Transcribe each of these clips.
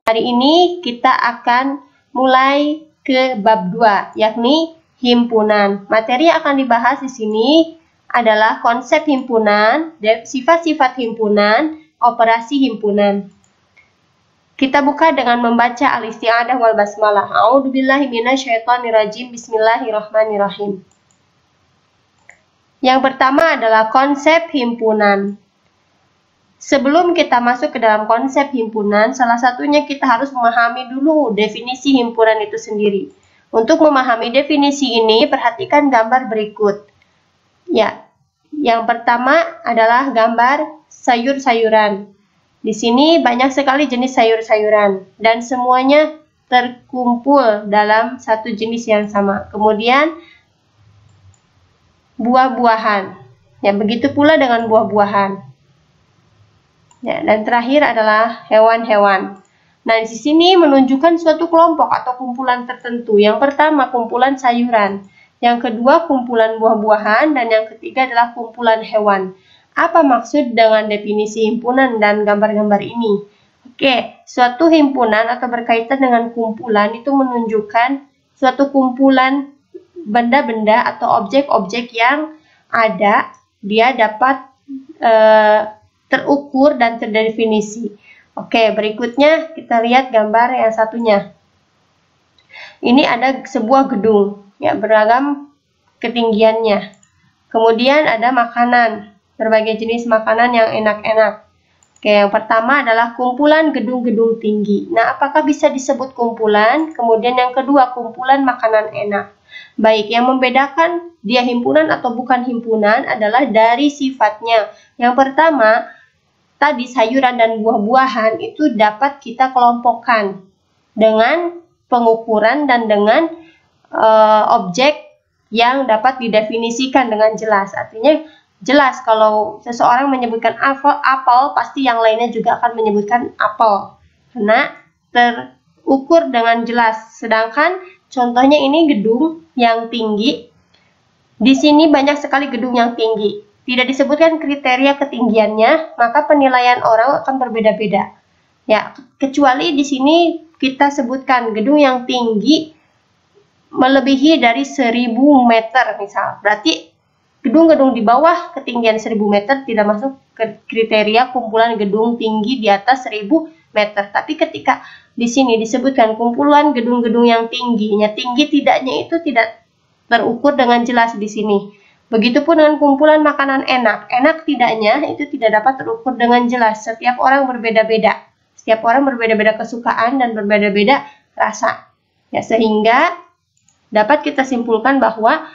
Hari ini kita akan mulai ke bab 2, yakni himpunan. Materi yang akan dibahas di sini adalah konsep himpunan, sifat-sifat himpunan, operasi himpunan. Kita buka dengan membaca al-isti'adah wal basmalah. A'udzubillahi minasyaitonirrajim. Bismillahirrahmanirrahim. Yang pertama adalah konsep himpunan. Sebelum kita masuk ke dalam konsep himpunan, salah satunya kita harus memahami dulu definisi himpunan itu sendiri. Untuk memahami definisi ini, perhatikan gambar berikut. Ya, yang pertama adalah gambar sayur-sayuran. Di sini banyak sekali jenis sayur-sayuran dan semuanya terkumpul dalam satu jenis yang sama. Kemudian buah-buahan. Ya, begitu pula dengan buah-buahan. Ya, dan terakhir adalah hewan-hewan. Nah, di sini menunjukkan suatu kelompok atau kumpulan tertentu. Yang pertama, kumpulan sayuran. Yang kedua, kumpulan buah-buahan. Dan yang ketiga adalah kumpulan hewan. Apa maksud dengan definisi himpunan dan gambar-gambar ini? Oke, suatu himpunan atau berkaitan dengan kumpulan itu menunjukkan suatu kumpulan benda-benda atau objek-objek yang ada, dia dapat terukur dan terdefinisi. Oke, berikutnya kita lihat gambar yang satunya. Ini ada sebuah gedung, ya, beragam ketinggiannya. Kemudian ada makanan, berbagai jenis makanan yang enak-enak. Oke, yang pertama adalah kumpulan gedung-gedung tinggi. Nah, apakah bisa disebut kumpulan? Kemudian yang kedua, kumpulan makanan enak. Baik, yang membedakan dia himpunan atau bukan himpunan adalah dari sifatnya. Yang pertama, tadi sayuran dan buah-buahan itu dapat kita kelompokkan dengan pengukuran dan dengan objek yang dapat didefinisikan dengan jelas. Artinya jelas kalau seseorang menyebutkan apel, pasti yang lainnya juga akan menyebutkan apel. Karena terukur dengan jelas. Sedangkan contohnya ini gedung yang tinggi. Di sini banyak sekali gedung yang tinggi. Tidak disebutkan kriteria ketinggiannya, maka penilaian orang akan berbeda-beda. Ya, kecuali di sini kita sebutkan gedung yang tinggi melebihi dari 1000 meter misal. Berarti gedung-gedung di bawah ketinggian 1000 meter tidak masuk ke kriteria kumpulan gedung tinggi di atas 1000 meter. Tapi ketika di sini disebutkan kumpulan gedung-gedung yang tingginya, tinggi tidaknya itu tidak terukur dengan jelas di sini. Begitupun dengan kumpulan makanan enak. Enak tidaknya itu tidak dapat terukur dengan jelas. Setiap orang berbeda-beda. Setiap orang berbeda-beda kesukaan dan berbeda-beda rasa. Ya, sehingga dapat kita simpulkan bahwa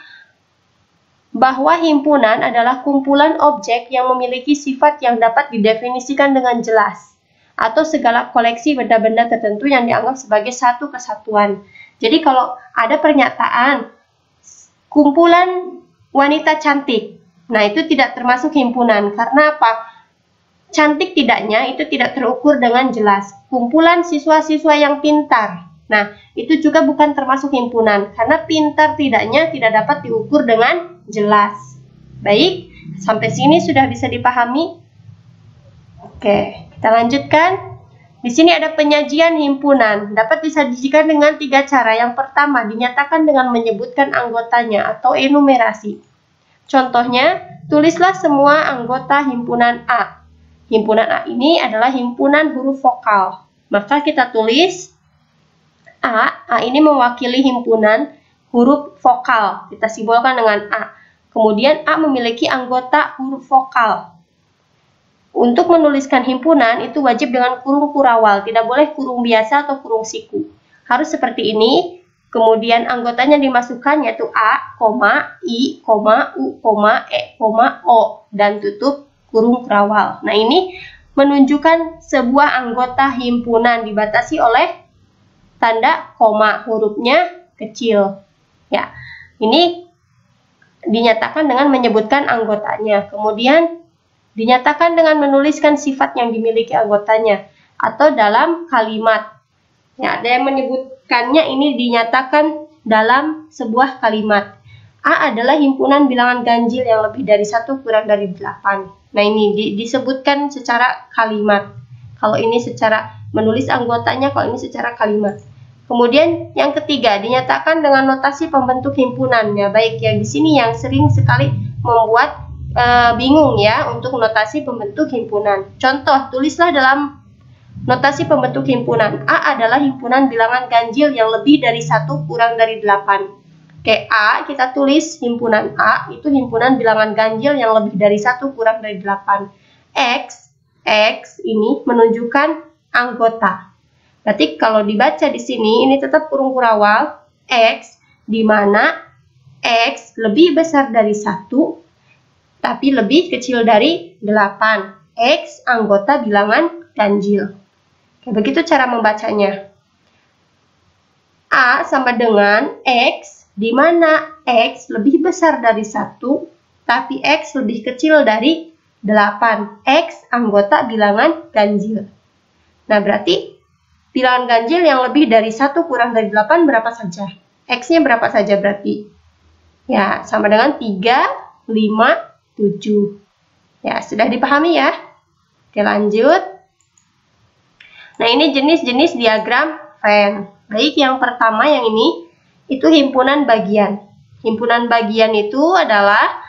himpunan adalah kumpulan objek yang memiliki sifat yang dapat didefinisikan dengan jelas. Atau segala koleksi benda-benda tertentu yang dianggap sebagai satu kesatuan. Jadi kalau ada pernyataan kumpulan wanita cantik, nah itu tidak termasuk himpunan. Karena apa? Cantik tidaknya itu tidak terukur dengan jelas. Kumpulan siswa-siswa yang pintar, nah itu juga bukan termasuk himpunan. Karena pintar tidaknya tidak dapat diukur dengan jelas. Baik, sampai sini sudah bisa dipahami? Oke, kita lanjutkan. Di sini ada penyajian himpunan. Dapat disajikan dengan 3 cara. Yang pertama, dinyatakan dengan menyebutkan anggotanya atau enumerasi. Contohnya, tulislah semua anggota himpunan A. Himpunan A ini adalah himpunan huruf vokal. Maka kita tulis A. A ini mewakili himpunan huruf vokal. Kita simbolkan dengan A. Kemudian A memiliki anggota huruf vokal. Untuk menuliskan himpunan itu wajib dengan kurung kurawal, tidak boleh kurung biasa atau kurung siku. Harus seperti ini. Kemudian anggotanya dimasukkan yaitu A, I, U, E, O dan tutup kurung kurawal. Nah, ini menunjukkan sebuah anggota himpunan dibatasi oleh tanda koma, hurufnya kecil. Ya, ini dinyatakan dengan menyebutkan anggotanya. Kemudian dinyatakan dengan menuliskan sifat yang dimiliki anggotanya atau dalam kalimat. Ya, ada yang menyebutkannya ini dinyatakan dalam sebuah kalimat. A adalah himpunan bilangan ganjil yang lebih dari 1 kurang dari 8. Nah, ini disebutkan secara kalimat. Kalau ini secara menulis anggotanya, kalau ini secara kalimat. Kemudian yang ketiga, dinyatakan dengan notasi pembentuk himpunan. Ya, baik yang di sini yang sering sekali membuat bingung ya untuk notasi pembentuk himpunan. Contoh, tulislah dalam notasi pembentuk himpunan. A adalah himpunan bilangan ganjil yang lebih dari 1 kurang dari 8. Oke, A kita tulis himpunan A itu himpunan bilangan ganjil yang lebih dari 1 kurang dari 8. X ini menunjukkan anggota. Berarti kalau dibaca di sini ini tetap kurung kurawal X, di mana X lebih besar dari 1 tapi lebih kecil dari 8. X anggota bilangan ganjil. Oke, begitu cara membacanya. A sama dengan X, di mana X lebih besar dari 1 tapi X lebih kecil dari 8. X anggota bilangan ganjil. Nah, berarti bilangan ganjil yang lebih dari 1 kurang dari 8 berapa saja? X-nya berapa saja berarti? Ya, sama dengan 3, 5, 7. Ya, sudah dipahami ya? Oke, lanjut. Nah, ini jenis-jenis diagram Venn. Baik, yang pertama yang ini, itu himpunan bagian. Himpunan bagian itu adalah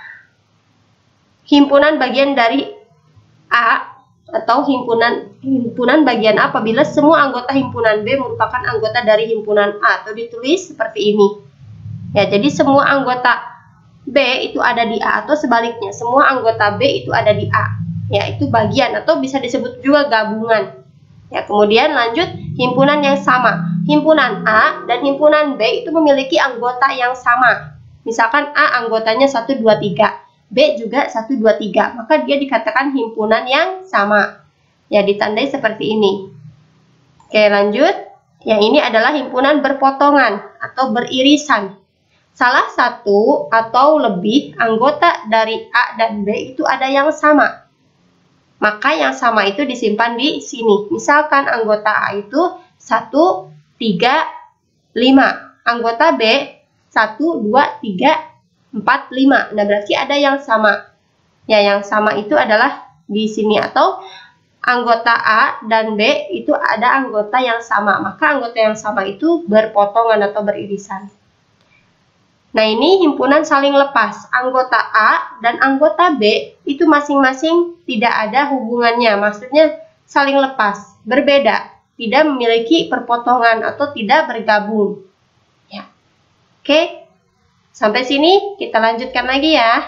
himpunan bagian dari A atau himpunan bagian A apabila semua anggota himpunan B merupakan anggota dari himpunan A, atau ditulis seperti ini. Ya, jadi semua anggota B itu ada di A, atau sebaliknya semua anggota B itu ada di A. Ya, itu bagian atau bisa disebut juga gabungan. Ya, kemudian lanjut himpunan yang sama. Himpunan A dan himpunan B itu memiliki anggota yang sama. Misalkan A anggotanya 1, 2, 3. B juga 1, 2, 3, maka dia dikatakan himpunan yang sama. Ya, ditandai seperti ini. Oke, lanjut. Yang ini adalah himpunan berpotongan atau beririsan. Salah satu atau lebih anggota dari A dan B itu ada yang sama. Maka yang sama itu disimpan di sini. Misalkan anggota A itu 1, 3, 5. Anggota B 1, 2, 3, 4, 5. Nah, berarti ada yang sama. Ya, yang sama itu adalah di sini, atau anggota A dan B itu ada anggota yang sama. Maka anggota yang sama itu berpotongan atau beririsan. Nah, ini himpunan saling lepas. Anggota A dan anggota B itu masing-masing tidak ada hubungannya. Maksudnya saling lepas, berbeda, tidak memiliki perpotongan atau tidak bergabung. Ya. Oke. Sampai sini kita lanjutkan lagi ya.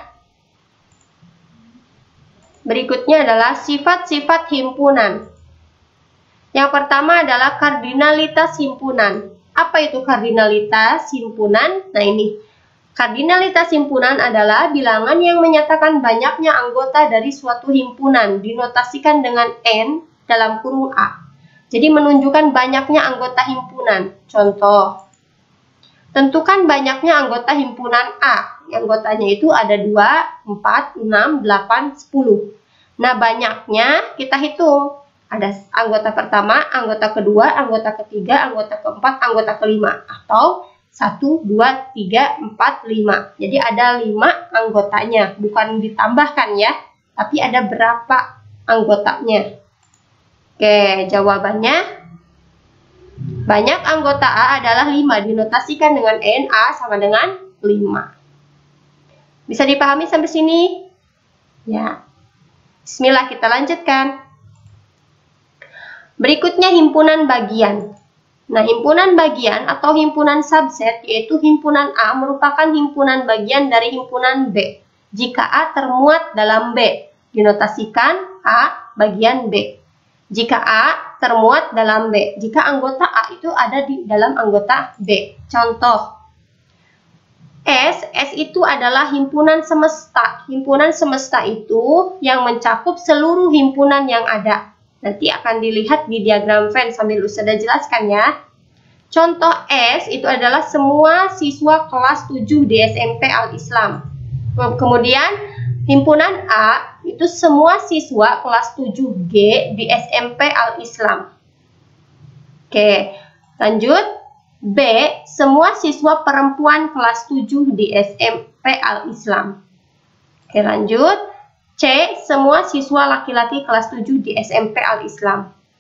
Berikutnya adalah sifat-sifat himpunan. Yang pertama adalah kardinalitas himpunan. Apa itu kardinalitas himpunan? Nah, ini. Kardinalitas himpunan adalah bilangan yang menyatakan banyaknya anggota dari suatu himpunan, dinotasikan dengan N dalam kurung A. Jadi menunjukkan banyaknya anggota himpunan. Contoh, tentukan banyaknya anggota himpunan A. Anggotanya itu ada 2, 4, 6, 8, 10. Nah, banyaknya kita hitung. Ada anggota pertama, anggota kedua, anggota ketiga, anggota keempat, anggota kelima. Atau 1, 2, 3, 4, 5. Jadi ada 5 anggotanya. Bukan ditambahkan ya, tapi ada berapa anggotanya. Oke, jawabannya banyak anggota A adalah 5, dinotasikan dengan N, A sama dengan 5. Bisa dipahami sampai sini? Ya. Bismillah, kita lanjutkan. Berikutnya himpunan bagian. Nah, himpunan bagian atau himpunan subset yaitu himpunan A merupakan himpunan bagian dari himpunan B. Jika A termuat dalam B, dinotasikan A bagian B. Jika A termuat dalam B, jika anggota A itu ada di dalam anggota B. Contoh, S itu adalah himpunan semesta. Himpunan semesta itu yang mencakup seluruh himpunan yang ada. Nanti akan dilihat di diagram Venn sambil Ustazah jelaskan ya. Contoh S itu adalah semua siswa kelas 7 di SMP Al-Islam. Kemudian himpunan A itu semua siswa kelas 7G di SMP Al-Islam. Oke, lanjut. B, semua siswa perempuan kelas 7 di SMP Al-Islam. Oke, lanjut. C, semua siswa laki-laki kelas 7 di SMP Al-Islam.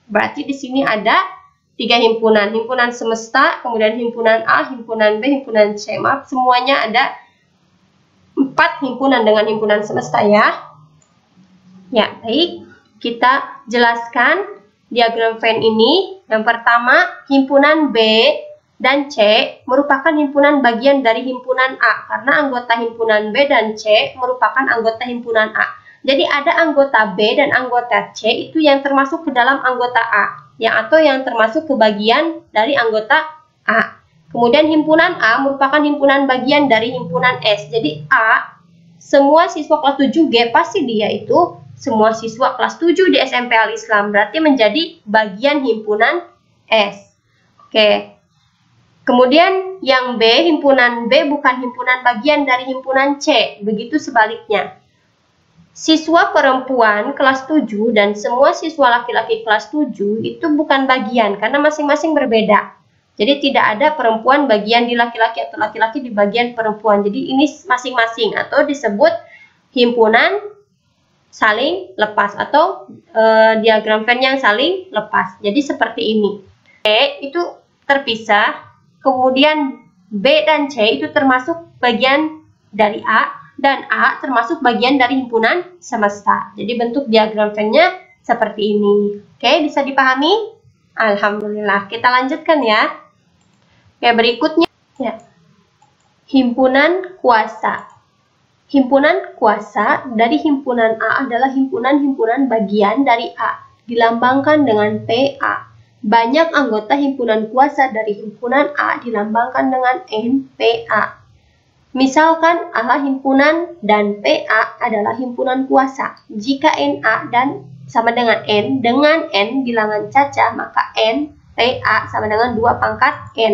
Berarti di sini ada 3 himpunan. Himpunan semesta, kemudian himpunan A, himpunan B, himpunan C. Maaf, semuanya ada 4 himpunan dengan himpunan semesta ya. Ya, baik. Kita jelaskan diagram Venn ini. Yang pertama, himpunan B dan C merupakan himpunan bagian dari himpunan A. Karena anggota himpunan B dan C merupakan anggota himpunan A. Jadi ada anggota B dan anggota C itu yang termasuk ke dalam anggota A, atau yang termasuk ke bagian dari anggota A. Kemudian himpunan A merupakan himpunan bagian dari himpunan S. Jadi A, semua siswa kelas 7G pasti dia itu semua siswa kelas 7 di SMP Al Islam, berarti menjadi bagian himpunan S. Oke. Kemudian yang B, himpunan B bukan himpunan bagian dari himpunan C, begitu sebaliknya. Siswa perempuan kelas 7 dan semua siswa laki-laki kelas 7 itu bukan bagian karena masing-masing berbeda. Jadi tidak ada perempuan bagian di laki-laki atau laki-laki di bagian perempuan. Jadi ini masing-masing atau disebut himpunan saling lepas atau diagram Venn yang saling lepas. Jadi seperti ini. B itu terpisah, kemudian B dan C itu termasuk bagian dari A, dan A termasuk bagian dari himpunan semesta. Jadi bentuk diagram Venn-nya seperti ini. Oke, bisa dipahami? Alhamdulillah. Kita lanjutkan ya. Oke, berikutnya ya. Himpunan kuasa. Himpunan kuasa dari himpunan A adalah himpunan-himpunan bagian dari A, dilambangkan dengan PA. Banyak anggota himpunan kuasa dari himpunan A dilambangkan dengan NPA. Misalkan A himpunan dan PA adalah himpunan kuasa. Jika NA dan sama dengan N bilangan caca, maka NPA sama dengan 2 pangkat N.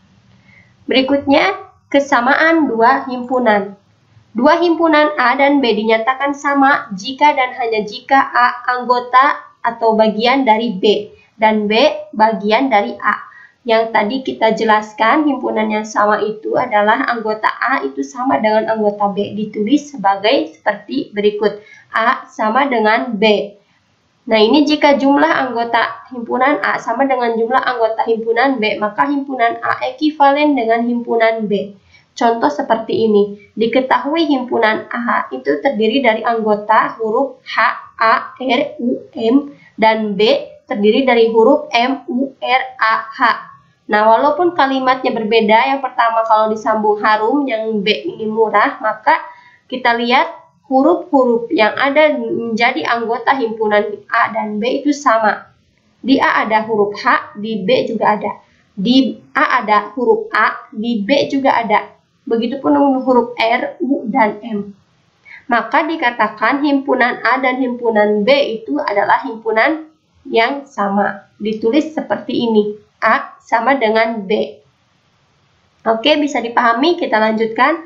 Berikutnya, kesamaan 2 himpunan. 2 himpunan A dan B dinyatakan sama jika dan hanya jika A anggota atau bagian dari B dan B bagian dari A. Yang tadi kita jelaskan, himpunan yang sama itu adalah anggota A itu sama dengan anggota B. Ditulis sebagai seperti berikut. A sama dengan B. Nah, ini jika jumlah anggota himpunan A sama dengan jumlah anggota himpunan B, maka himpunan A ekivalen dengan himpunan B. Contoh seperti ini. Diketahui himpunan A itu terdiri dari anggota huruf H, A, R, U, M, dan B terdiri dari huruf M, U, R, A, H. Nah, walaupun kalimatnya berbeda, yang pertama kalau disambung harum, yang B ini murah, maka kita lihat huruf-huruf yang ada menjadi anggota himpunan A dan B itu sama. Di A ada huruf H, di B juga ada. Di A ada huruf A, di B juga ada. Begitupun dengan huruf R, U, dan M. Maka dikatakan himpunan A dan himpunan B itu adalah himpunan yang sama. Ditulis seperti ini. A sama dengan B. Oke, bisa dipahami? Kita lanjutkan.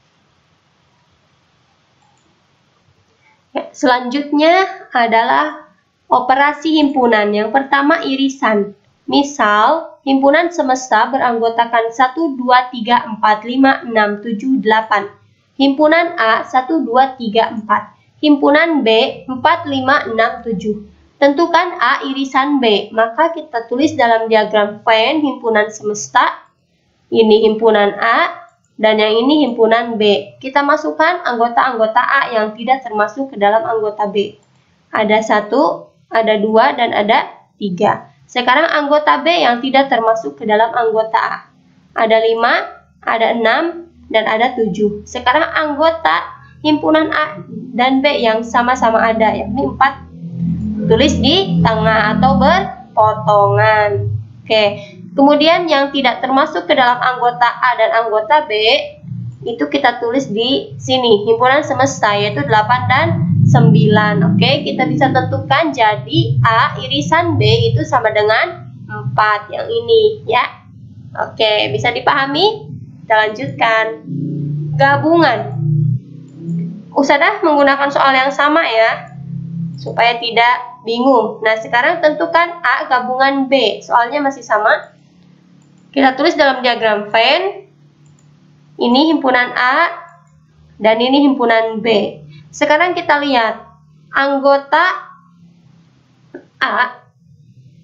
Ya, selanjutnya adalah operasi himpunan. Yang pertama irisan. Misal, himpunan semesta beranggotakan 1, 2, 3, 4, 5, 6, 7, 8. Himpunan A 1, 2, 3, 4. Himpunan B 4, 5, 6, 7. Tentukan A irisan B, maka kita tulis dalam diagram Venn himpunan semesta. Ini himpunan A, dan yang ini himpunan B. Kita masukkan anggota-anggota A yang tidak termasuk ke dalam anggota B. Ada 1, ada 2, dan ada 3. Sekarang anggota B yang tidak termasuk ke dalam anggota A. Ada 5, ada 6, dan ada 7. Sekarang anggota himpunan A dan B yang sama-sama ada, yakni 4. Tulis di tengah atau berpotongan. Oke. Kemudian yang tidak termasuk ke dalam anggota A dan anggota B itu kita tulis di sini, himpunan semesta, yaitu 8 dan 9. Oke, kita bisa tentukan jadi A irisan B itu sama dengan 4 yang ini ya. Oke, bisa dipahami? Kita lanjutkan. Gabungan. Ustadzah menggunakan soal yang sama ya, supaya tidak bingung. Nah, sekarang tentukan A gabungan B. Soalnya masih sama. Kita tulis dalam diagram Venn. Ini himpunan A dan ini himpunan B. Sekarang kita lihat anggota A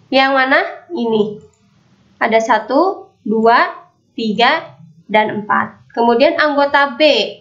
Yang mana? Ini. Ada 1, 2, 3, dan 4. Kemudian anggota B.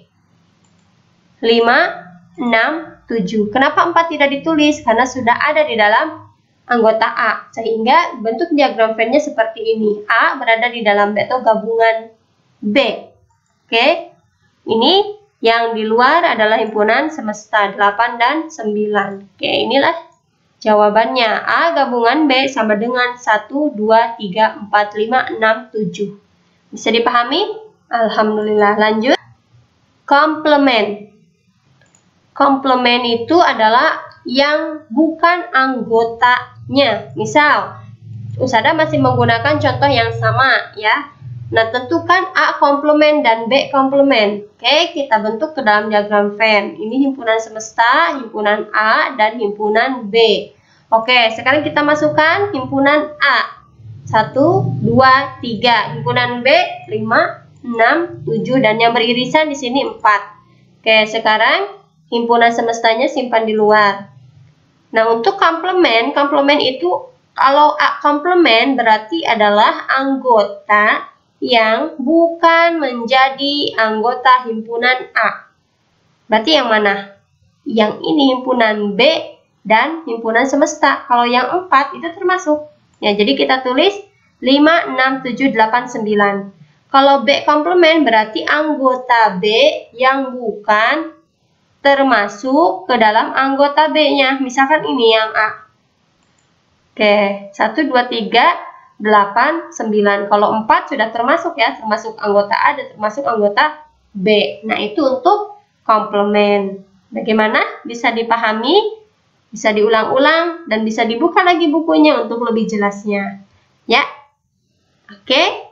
5, 6, 7. Kenapa 4 tidak ditulis? Karena sudah ada di dalam anggota A. Sehingga bentuk diagram Venn-nya seperti ini. A berada di dalam B atau gabungan B. Oke. Ini yang di luar adalah himpunan semesta 8 dan 9. Oke, inilah jawabannya. A gabungan B sama dengan 1, 2, 3, 4, 5, 6, 7. Bisa dipahami? Alhamdulillah. Lanjut. Komplement. Komplement itu adalah yang bukan anggotanya. Misal, Usada masih menggunakan contoh yang sama ya. Nah, tentukan A komplement dan B komplement. Oke, kita bentuk ke dalam diagram Venn. Ini himpunan semesta, himpunan A, dan himpunan B. Oke, sekarang kita masukkan himpunan A. 1, 2, 3. Himpunan B 5, 6, 7, dan yang beririsan di sini 4. Oke, sekarang himpunan semestanya simpan di luar. Nah, untuk komplement itu kalau A komplement berarti adalah anggota yang bukan menjadi anggota himpunan A. Berarti yang mana? Yang ini himpunan B dan himpunan semesta. Kalau yang 4 itu termasuk. Ya, jadi kita tulis 5, 6, 7, 8, 9. Kalau B komplement berarti anggota B yang bukan termasuk ke dalam anggota B-nya. Misalkan ini yang A. Oke, 1, 2, 3, 8, 9. Kalau 4 sudah termasuk ya, termasuk anggota A dan termasuk anggota B. Nah, itu untuk komplement. Bagaimana? Bisa dipahami, bisa diulang-ulang, dan bisa dibuka lagi bukunya untuk lebih jelasnya. Ya. Oke.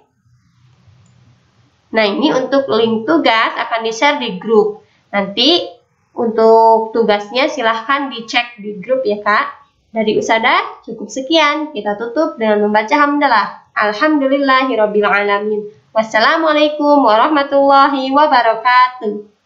Nah, ini untuk link tugas akan di-share di grup. Nanti untuk tugasnya silahkan dicek di grup ya Kak. Dari Usada cukup sekian. Kita tutup dengan membaca hamdalah. Alhamdulillahirobbilalamin. Wassalamualaikum warahmatullahi wabarakatuh.